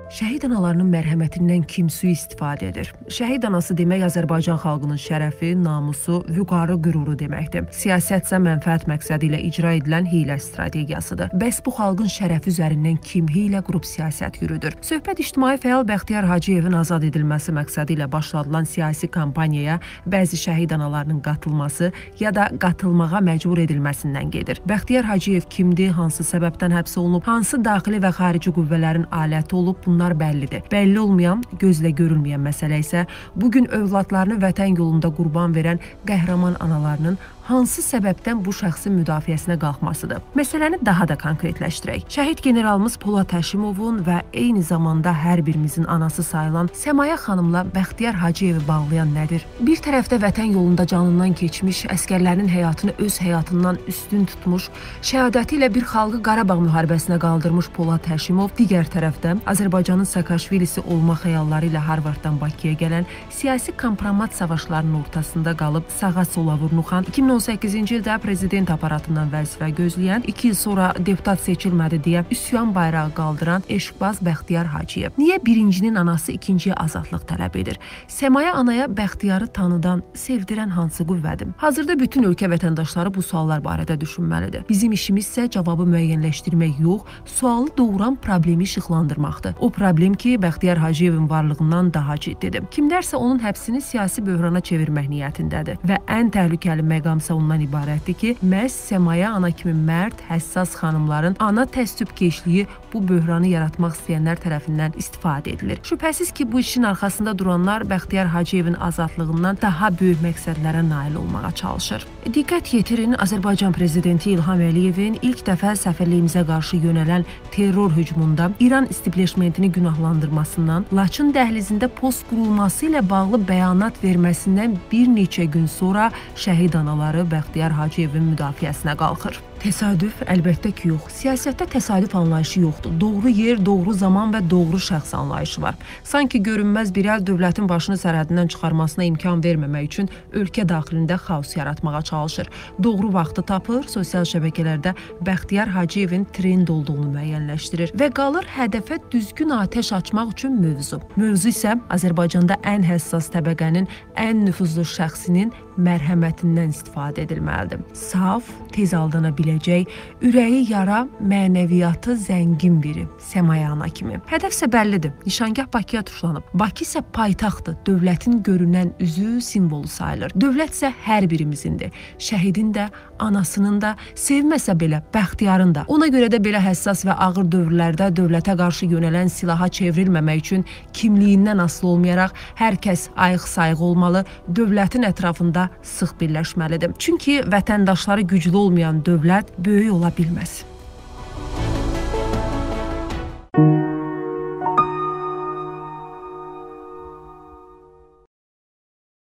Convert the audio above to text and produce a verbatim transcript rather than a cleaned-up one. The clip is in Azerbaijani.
Şəhid analarının mərhəmətindən kim sui-istifadə edir? Şəhid anası demək Azərbaycan xalqının şərəfi, namusu, vüqarı, qüruru deməkdir. Siyasətsə mənfəət məqsədi ilə icra edilən hiylə strategiyasıdır. Bəs bu xalqın şərəfi üzərindən kim hiylə qrup siyasət yürüdür? Söhbət ictimai fəal Bəxtiyar Hacıyevin azad edilməsi məqsədi ilə başladılan siyasi kampaniyaya bəzi şəhid analarının qatılması ya da qatılmağa məcbur edilməsindən gedir. Bəxtiyar Hacıyev kimdir, hansı səbəbdən həbs olunub, hansı daxili və xarici qüvvələrin aləti olub, bunlar bəllidir. Bəlli olmayan, gözlə görülməyən məsələ isə bugün övladlarını vətən yolunda qurban verən qəhrəman analarının hansı səbəbdən bu şəxsin müdafiəsinə qalxmasıdır. Məsələni daha da konkretləşdirək. Şəhid generalımız Polad Həşimovun və eyni zamanda hər birimizin anası sayılan Səmaya xanımla Bəxtiyar Hacıyevi bağlayan nədir? Bir tərəfdə vətən yolunda canından keçmiş, əskərlərin həyatını öz həyatından üstün tutmuş, şəhadəti ilə bir xalqı Qarabağ müharibəsinə qaldırmış Polad Həşimov, digər tərəfdə Azərbaycanın Saakaşvilisi olma xəyalları ilə Harvarddan Bakıya gələn siyasi kompromat savaşlarının ortasında qalıb sağa sola vurnuxan, iki min on səkkizinci ildə prezident aparatından vəzifə gözləyən, iki il sonra deputat seçilmədi deyə üsyan bayrağı qaldıran eşqbaz Bəxtiyar Hacıyev. Niyə birincinin anası ikinciyə azadlıq tələb edir? Səmaya anaya Bəxtiyarı tanıdan, sevdirən hansı qüvvədir? Hazırda bütün ölkə vətəndaşları bu suallar barədə düşünməlidir. Bizim işimiz isə cavabı müəyyənləşdirmək yox, sualı doğuran problemi işıqlandırmaqdır. O problem ki, Bəxtiyar Hacıyevin varlığından daha ciddidir. Kimlərsə onun həbsini siyasi böhrana çevirmək niyyətindədir və ən təhlükəli məqam ondan ibarətdir ki, məhz Səmaya ana kimi mərd, həssas xanımların ana təsübkeşliyi bu böhranı yaratmaq istəyənlər tərəfindən istifadə edilir. Şübhəsiz ki, bu işin arxasında duranlar Bəxtiyar Hacıyevin azadlığından daha böyük məqsədlərə nail olmağa çalışır. Diqqət yetirin, Azərbaycan prezidenti İlham Əliyevin ilk dəfə səfirliyimizə qarşı yönələn terror hücumunda İran istibleşmentini günahlandırmasından, Laçın dəhlizində post qurulması ilə bağlı bəyanat verməsindən bir neçə gün sonra şəhid anaları Bəxtiyar Hacıyevin müdafiəsinə qalxır. Təsadüf? Əlbəttə ki, yox. Siyasətdə təsadüf anlayışı yoxdur. Doğru yer, doğru zaman və doğru şəxs anlayışı var. Sanki görünməz bir əl dövlətin başını sərhədindən çıxarmasına imkan verməmək üçün ölkə daxilində xaos yaratmağa çalışır. Doğru vaxtı tapır, sosial şəbəkələrdə Bəxtiyar Hacıyevin trend olduğunu müəyyənləşdirir və qalır hədəfə düzgün atəş açmaq üçün mövzu. Mövzu isə Azərbaycanda ən həssas təbəqənin, ən nüfuzlu şəxsinin mərhəmətindən istifadə edilməlidir. Saf, tez aldana biləcək, ürəyi yara, mənəviyyatı zəngin biri, Səmaya ana kimi. Hədəf isə bəllidir, nişangah Bakıya tuşlanıb. Bakı isə paytaxtdır, dövlətin görünən üzü, simvolu sayılır. Dövlət isə hər birimizindir. Şəhidin də, anasının da, sevməsə belə Bəxtiyarın da. Ona görə də belə həssas və ağır dövrlərdə dövlətə qarşı yönələn silaha çevrilməmək üçün kimliyindən asılı olmayaraq hər kəs ayıq-sayıq olmalı, dövlətin ətrafında sıx birləşməlidir. Çünki vətəndaşları güclü olmayan dövlət böyük ola bilməz.